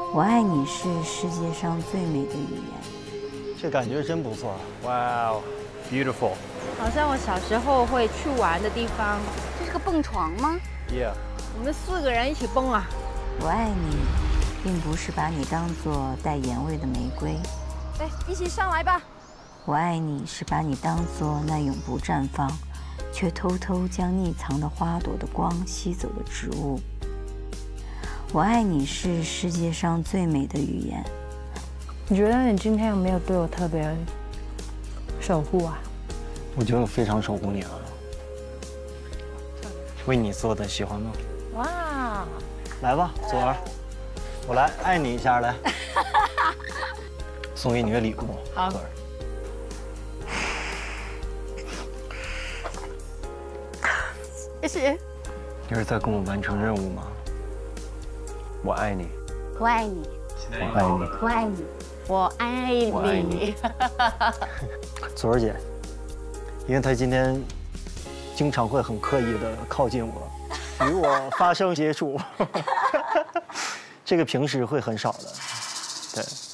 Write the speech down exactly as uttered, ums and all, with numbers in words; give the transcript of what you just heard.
我爱你是世界上最美的语言。 这感觉真不错。Wow, beautiful. 好像我小时候会去玩的地方。 这是个蹦床吗 Yeah. 我们四个人一起蹦啊。 我爱你，并不是把你当作带盐味的玫瑰。 来，一起上来吧。 我爱你是把你当作那永不绽放，却偷偷将匿藏的花朵的光吸走的植物。我爱你是世界上最美的语言。 你觉得你今天有没有对我特别守护啊？ 我觉得我非常守护你了。为你做的，喜欢吗？ 哇！ 来吧，左儿，我来爱你一下，来，送给你个礼物。 好。 左儿。 谢谢。 你是在跟我完成任务吗？我爱你， 我爱你， 我爱你， 我爱你， 我爱你。 我爱你。左儿姐，因为她今天经常会很刻意的靠近我，与我发生接触，这个平时会很少的，对。